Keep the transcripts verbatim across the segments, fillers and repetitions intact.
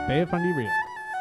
Bay of Fundy Reel.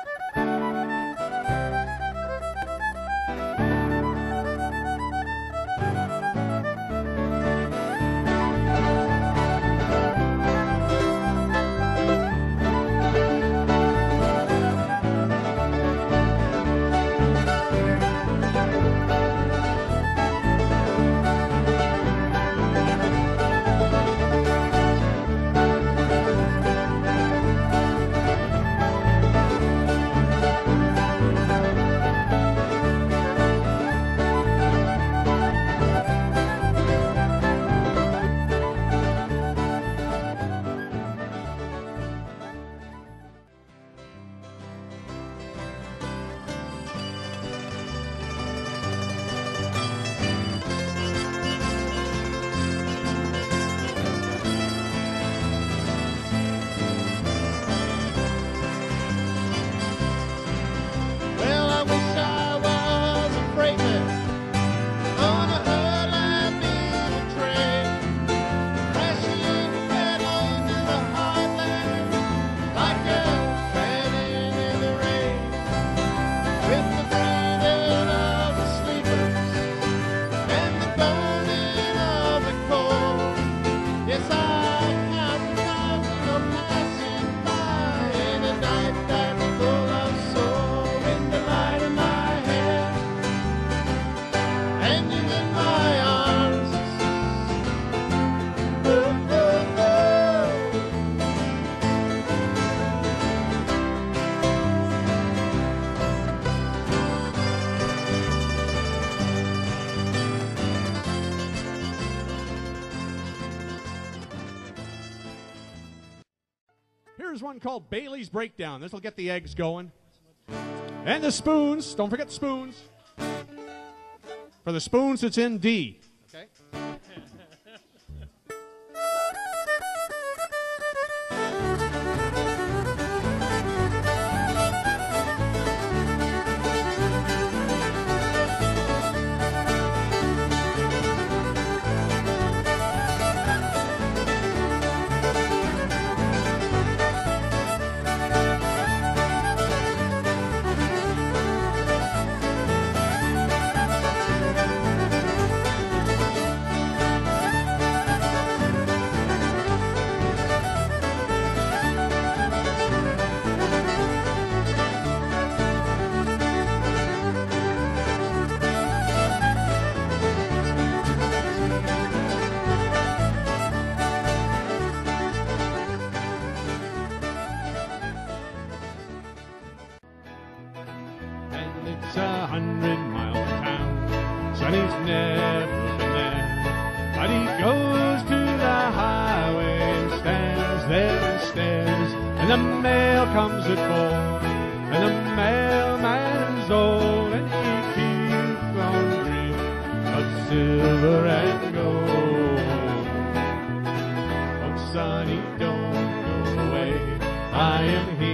Here's one called Bailey's Breakdown. This will get the eggs going. And the spoons. Don't forget the spoons. For the spoons, it's in D. Okay. It's a hundred mile town. Sonny's never been there, but he goes to the highway and stands there and stares. And the mail comes at four, and the mailman's old, and he keeps on dreaming of silver and gold. Oh, Sonny, don't go away. I am here.